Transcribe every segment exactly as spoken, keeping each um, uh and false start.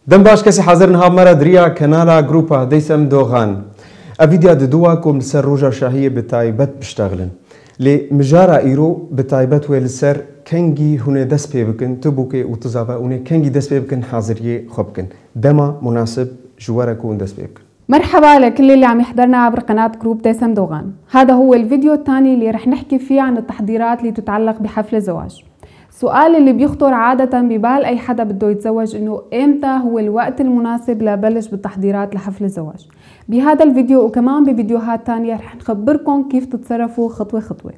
دم باش کسی حاضر نهاب مرا دریا کانالا گروپا دیسم دوغان افيديا دواكم لسر روجا شاهية بتايبت بشتغلن لي مجارا ايرو بتايبت ولسر كنجي هنا دس بيبكن تبوكي وتزافا هنا كنجي دس بيبكن حاضرية خبكن دما مناسب جوارا كون دس بيبكن. مرحبا لكل اللي عم يحضرنا عبر قناة جروب ديسم دوغان. هذا هو الفيديو الثاني اللي رح نحكي فيه عن التحضيرات اللي تتعلق بحفل الزواج. السؤال اللي بيخطر عادة ببال أي حدا بده يتزوج إنه إمتى هو الوقت المناسب لبلش بالتحضيرات لحفل الزواج. بهذا الفيديو وكمان بفيديوهات تانية رح نخبركم كيف تتصرفوا خطوة خطوة.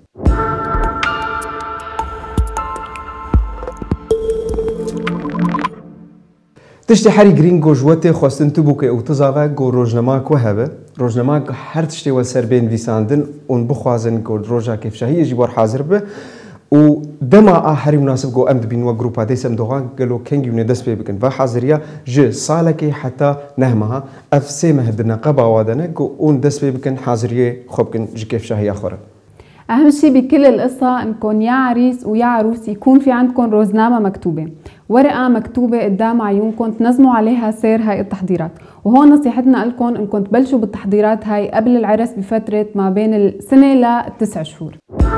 تشتي حري جرينجو جوتي خواستن تبوكي او تزافا جو روجنماك وهبه روجنماك هر تشتي وسر بين فيساندن ون بخوازن جو روجا كيف شهيه جيبور حاضر به و دما احري مناسب جو امد بين وجروبا ديسم دوغان قالوا كينج يوني دس بي بكن فحاضريا جي صالكي حتى نهمها اف سي مهدنا قبا وادنا جو اون دس بي بكن حاضريه خبكن جي كيف شهيه اخرى. أهم شيء بكل القصة إنكم يا عريس ويا عروس يكون في عندكم روزنامة مكتوبة، ورقة مكتوبة قدام عيونكم تنظموا عليها سير هاي التحضيرات، وهون نصيحتنا لكم إنكم تبلشوا بالتحضيرات هاي قبل العرس بفترة ما بين السنة للتسع شهور.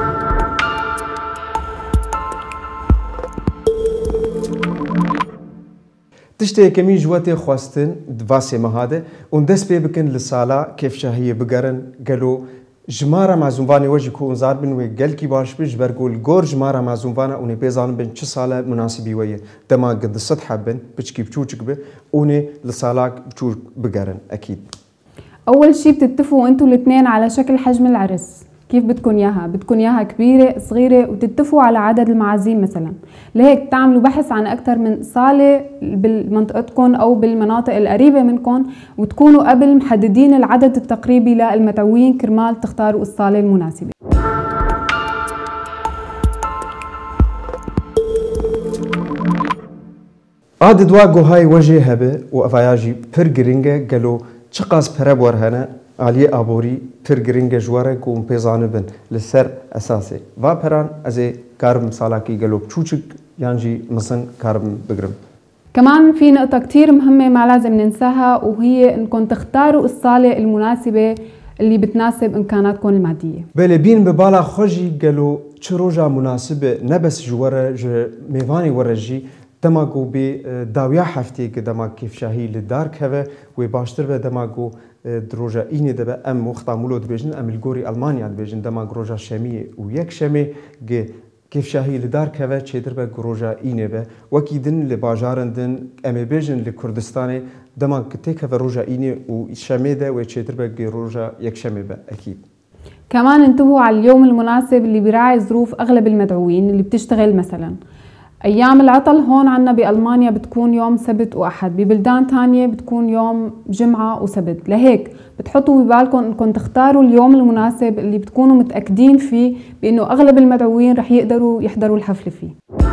تشتي كمين جواتي خواستن دفاسي مهاده وندس بي بكن للصالة كيف شهية بقرن قالوا جمارة معزومفاني وجه كون زار بن وقال كي باش بيج برقول جور جمارة معزومفانا وني بيزان بن شو صالة مناسبي ويا دما قد السطح بن بتشكي بتشوشك به وني لصالة بتشوش بقرن أكيد. أول شي بتتفقوا أنتوا الاثنين على شكل حجم العرس، كيف بدكم إياها؟ بدكم إياها كبيرة صغيرة، وتتفقوا على عدد المعازيم مثلا، لهيك تعملوا بحث عن أكثر من صالة بمنطقتكم أو بالمناطق القريبة منكم، وتكونوا قبل محددين العدد التقريبي للمدعوين كرمال تختاروا الصالة المناسبة. عدد واقو هاي وجه هبه وأفاياجي برجرينجا قالوا شقاس برابور هنا علي أبوري ترجرينج جوارا كوم بيزانو بن لسر أساسي وابران أزي كارم سالاكي قالوا بتشوشك يانجي مثلا كارم بقرم. كمان في نقطة كتير مهمة ما لازم ننساها، وهي إنكم تختاروا الصالة المناسبة اللي بتناسب إمكاناتكم المادية. بله بين ببالا خوجي قالوا تشروجا مناسبة نبس جوارا جو ميفاني ورجي دماغو بي داويا حفتي كدما كيف شاهي للدار كذا وباشتر به دماغو دروجا إني دبا أم وقتا مولو دبيجن أم الجوري ألمانيا دبيجن دما جروجا شامية ويك شامي ج كيف شاهي لدار كذا تشيدر با جروجا إني با وكيدن لباجارن دن أم بيجن لكردستاني دما كتيك هذا روجا إني وشامي ده وتشيدر با جروجا يك شامي با أكيد. كمان انتبهوا على اليوم المناسب اللي بيراعي ظروف أغلب المدعوين اللي بتشتغل مثلا. أيام العطل هون عنا بألمانيا بتكون يوم سبت وأحد، ببلدان تانية بتكون يوم جمعة وسبت، لهيك بتحطوا ببالكم إنكم تختاروا اليوم المناسب اللي بتكونوا متأكدين فيه بإنه أغلب المدعوين رح يقدروا يحضروا الحفل فيه.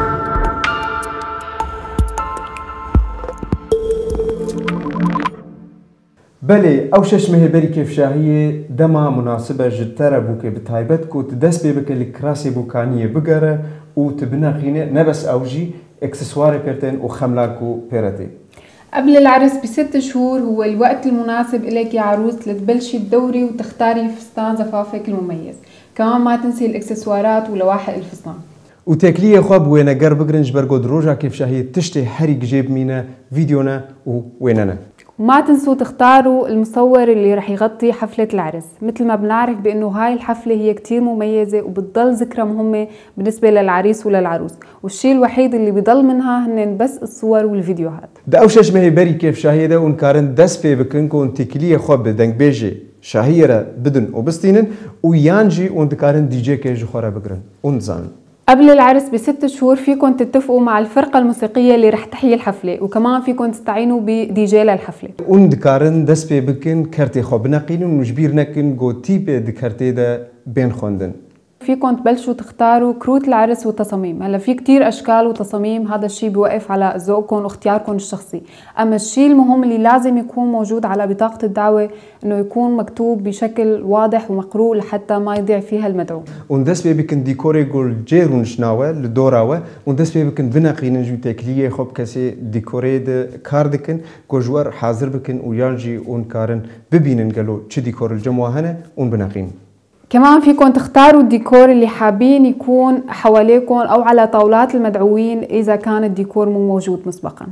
بله أوشش مهبري كيف شاهية دما مناسبة جترة بوكي بتايبتكو تدس بيبك الكراسي بوكانية بقرة وتبنى خينة نبس أوجي اكسسواري بيرتين وخملاكو بيرتين. قبل العرس بست شهور هو الوقت المناسب إليك يا عروس لتبلشي تدوري وتختاري فستان زفافك المميز، كمان ما تنسي الاكسسوارات ولواحق الفستان. وتاكليه خواب وينا قرب برنج برقو دروجا كيف شاهية تشتي حريق جيب مينا فيديونا وويننا. وما تنسوا تختاروا المصور اللي رح يغطي حفلة العرس، مثل ما بنعرف بأنه هاي الحفلة هي كتير مميزة وبتضل ذكرى مهمة بالنسبة للعريس وللعروس، والشيء الوحيد اللي بضل منها هن بس الصور والفيديوهات. دا أوشش مهي بري كيف شاهية ونكارن دس بي بكنكو تاكليه خواب بدنك بيجي شاهيرة بدن وبستينن ويانجي وندكارن دي جي كيجي خورا بقرن ونزان. قبل العرس بست شهور فيكم تتفقوا مع الفرقة الموسيقية اللي رح تحيي الحفلة، وكمان فيكم تستعينوا بدي جي للحفلة. وندكارن دس بي بكن كرتي خو بنقين ونجبير نكن جو تيب دكرتي دا بين خوندن. فيكم تبلشوا تختاروا كروت العرس والتصاميم. هلا في كتير اشكال وتصاميم، هذا الشيء بيوقف على ذوقكم واختياركم الشخصي. اما الشيء المهم اللي لازم يكون موجود على بطاقة الدعوة انه يكون مكتوب بشكل واضح ومقروء لحتى ما يضيع فيها المدعو. Und deswegen بكن ديكوري قول جيرون شناوه لدوراوه und deswegen بكن بناقين جو تكليه خب كسي ديكوري د كاردكن كوجور حاضر بكن ويالجي اون كارن ببينن قالوا تش ديكور الجموع هنا اون بناقين. كمان فيكم تختاروا الديكور اللي حابين يكون حواليكم او على طاولات المدعوين اذا كان الديكور مو موجود مسبقا.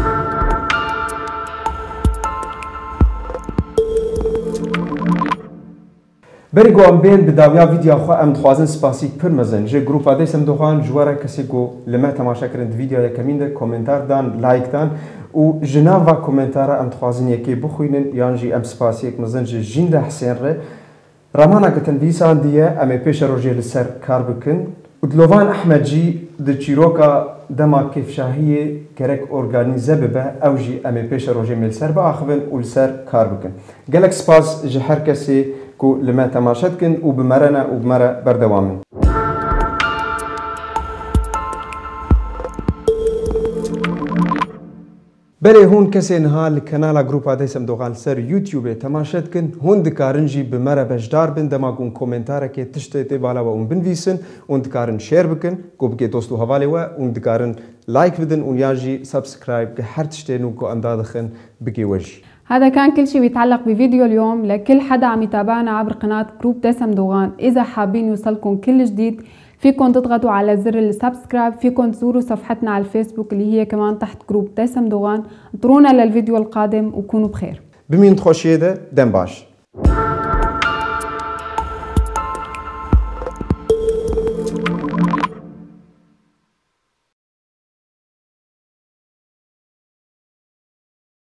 بريغو ام بين بداويا فيديو خو ام دخوازن سباسيك پر مزن جه جروب ادي سم دوغان جواره کسی گو لما تماشا کرند فيديو یا کمین ده کومنتار دان لایک دان و جناوا کومنتارا ام دخوازن یکی بخوینن یانجی ام سپاسیک مزن جه جین ده حسین ره رامانا گتن دیسان دیه ام پیش روجه لسر کار بکن و دلوان احمد جی د چیروکا دما کیف شاهیه کرک اورگانیزه ببه او جی ام پیش روجه مل سر با اخبن و لسر کار بکن گلک سپاس جه هر کسی کو لما تماشات كن وبمرنا وبمرة بردوامن. بله هون کسی نها لکانال گروپ آدی سم دوغان سر یوتیوب تماشات کن هون دکارن جی بمرة بجدار بن دما کون کومنتاره که تشته بالا و اون بنویسن اون دکارن شیر بکن کو بگه دوستو حواله و اون دکارن لایک بدن اون یاجی سبسکرایب که هر تشته نو کو اندادخن بگه وجه. هذا كان كل شيء بيتعلق بفيديو اليوم. لكل حدا عم يتابعنا عبر قناة جروب دسم دوغان، إذا حابين يوصلكم كل جديد فيكم تضغطوا على زر السبسكرايب، فيكم تزوروا صفحتنا على الفيسبوك اللي هي كمان تحت جروب دسم دوغان. انطرونا للفيديو القادم وكونوا بخير. بمين تخوشيده دم باش.